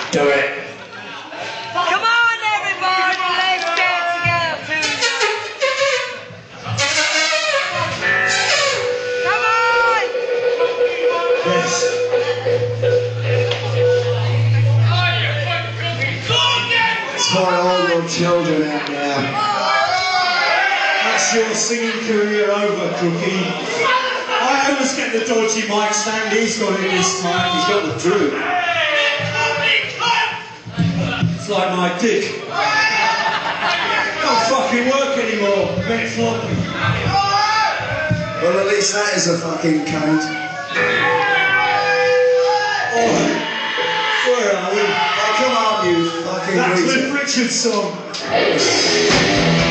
Do it. Come on, everybody, let's get together tonight. Come on! Yes. It's for all your children out there. That's your singing career over, Cookie. I always get the dodgy mic stand. He's got it this time. He's got the droop. It's like my dick. Don't fucking work anymore. A bit floppy. Well, at least that is a fucking cunt. Oh, where are we? Oh, come on, you fucking That's greaser. Cliff Richard's song.